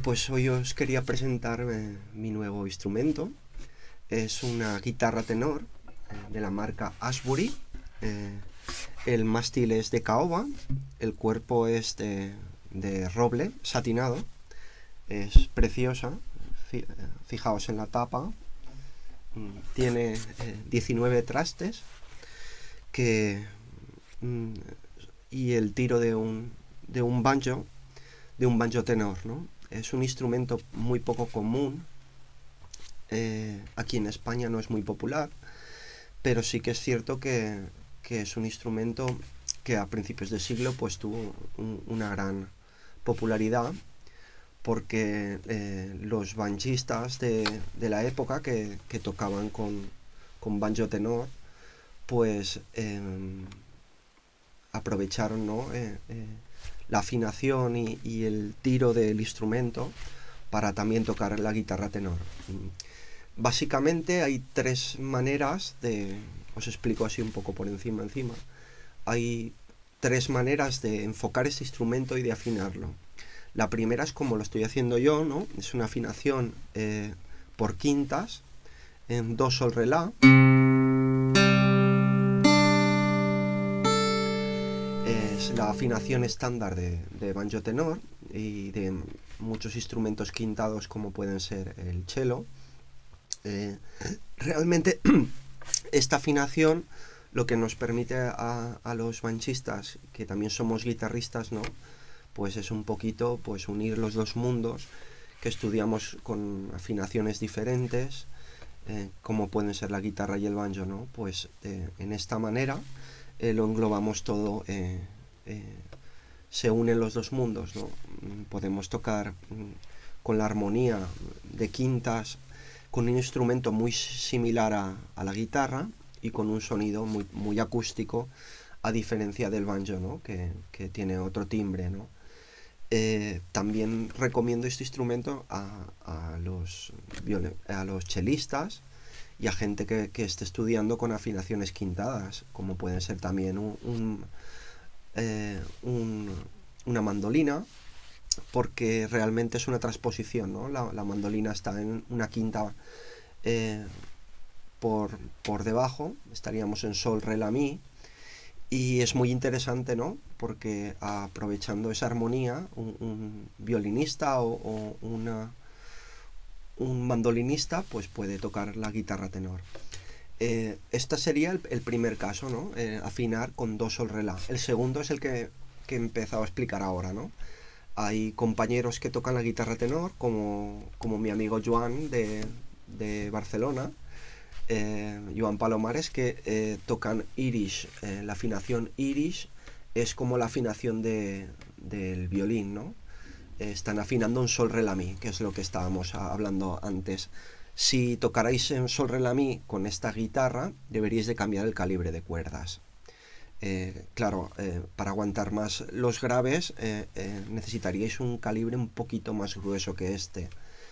pues hoy os quería presentar mi nuevo instrumento. Es una guitarra tenor de la marca Ashbury. El mástil es de caoba, el cuerpo es de roble satinado. Es preciosa, fijaos en la tapa. Tiene 19 trastes y el tiro de un banjo tenor, ¿no? Es un instrumento muy poco común. Aquí en España no es muy popular, pero sí que es cierto que es un instrumento que a principios de siglo pues tuvo una gran popularidad, porque los banjistas de la época que tocaban con banjo tenor pues aprovecharon, ¿no? La afinación y el tiro del instrumento para también tocar la guitarra tenor. Básicamente hay tres maneras os explico así un poco por encima. Hay tres maneras de enfocar este instrumento y de afinarlo. La primera es como lo estoy haciendo yo, ¿no? Es una afinación por quintas, en do, sol, re, la. Es la afinación estándar de banjo tenor y de muchos instrumentos quintados como pueden ser el cello. Realmente esta afinación lo que nos permite a los banchistas, que también somos guitarristas, ¿no? Pues es un poquito pues unir los dos mundos que estudiamos con afinaciones diferentes, como pueden ser la guitarra y el banjo, ¿no? Pues en esta manera lo englobamos todo, se unen los dos mundos, ¿no? Podemos tocar con la armonía de quintas, con un instrumento muy similar a la guitarra y con un sonido muy acústico, a diferencia del banjo, ¿no? que tiene otro timbre, ¿no? También recomiendo este instrumento a los chelistas y a gente que esté estudiando con afinaciones quintadas, como pueden ser también una mandolina, porque realmente es una transposición, ¿no? La mandolina está en una quinta por debajo, estaríamos en sol, re, la, mi, y es muy interesante, ¿no? Porque aprovechando esa armonía, un violinista o un mandolinista pues puede tocar la guitarra tenor. Este sería el primer caso, ¿no? Afinar con do, sol, re, la. El segundo es el que he empezado a explicar ahora, ¿no? Hay compañeros que tocan la guitarra tenor, como mi amigo Joan de Barcelona, Joan Palomares, que tocan Irish. La afinación Irish es como la afinación del violín, ¿no? Están afinando en sol, re, la, mi, que es lo que estábamos hablando antes. Si tocarais en sol, re, la, mi con esta guitarra, deberíais de cambiar el calibre de cuerdas. Claro, para aguantar más los graves necesitaríais un calibre un poquito más grueso que este,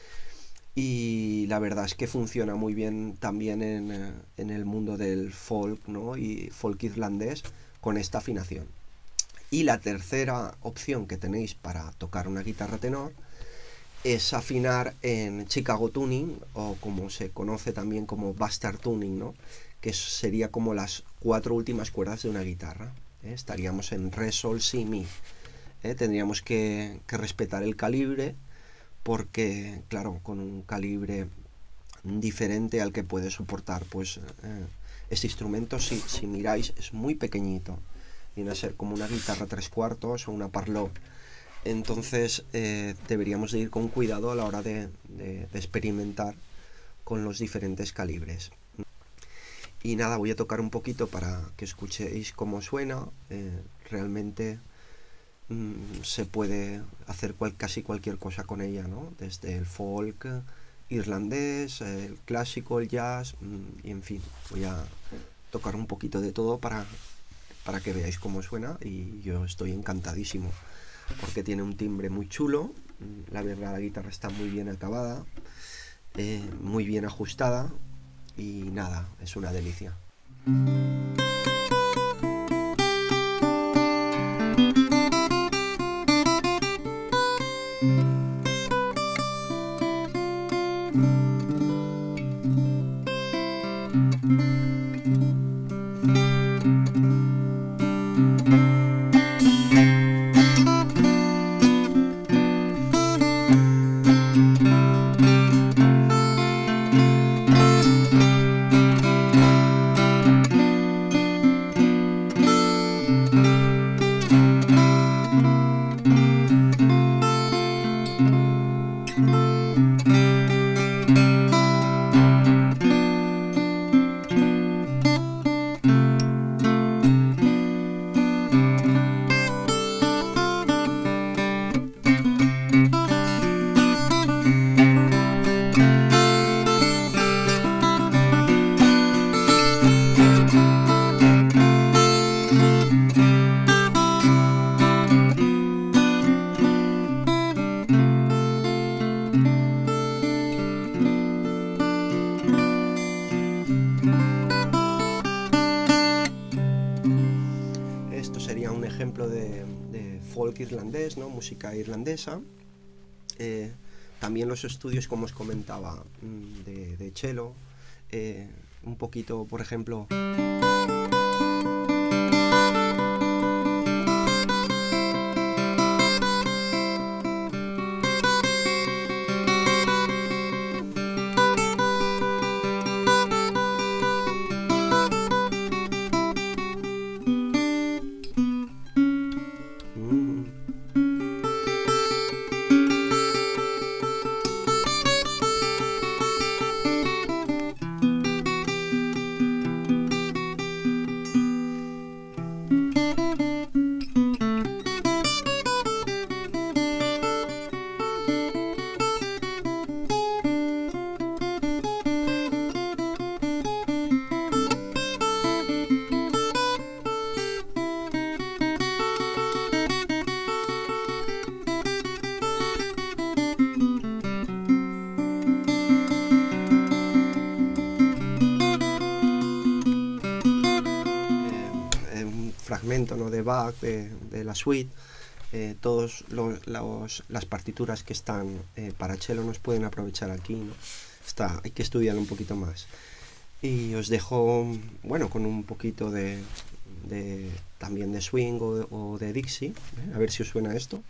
y la verdad es que funciona muy bien también en el mundo del folk, ¿no? Y folk irlandés con esta afinación. Y la tercera opción que tenéis para tocar una guitarra tenor es afinar en Chicago tuning, o como se conoce también como bastard tuning, ¿no? Que sería como las 4 últimas cuerdas de una guitarra. Estaríamos en re, sol, si, mi. Tendríamos que respetar el calibre, porque claro, con un calibre diferente al que puede soportar pues este instrumento, si miráis, es muy pequeñito, viene a ser como una guitarra 3/4 o una Parlot. Entonces deberíamos de ir con cuidado a la hora de experimentar con los diferentes calibres. Y nada, voy a tocar un poquito para que escuchéis cómo suena. Realmente se puede hacer casi cualquier cosa con ella, ¿no? Desde el folk irlandés, el clásico, el jazz, y en fin, voy a tocar un poquito de todo para que veáis cómo suena, y yo estoy encantadísimo porque tiene un timbre muy chulo. La verdad, la guitarra está muy bien acabada, muy bien ajustada, y nada, es una delicia. folk irlandés, ¿no? Música irlandesa. También los estudios, como os comentaba, de cello, un poquito, por ejemplo... fragmento, ¿no? De Bach, de la suite, todas las partituras que están para cello nos pueden aprovechar aquí, ¿no? Hay que estudiarlo un poquito más. Y os dejo, bueno, con un poquito también de swing o de Dixie, a ver si os suena esto.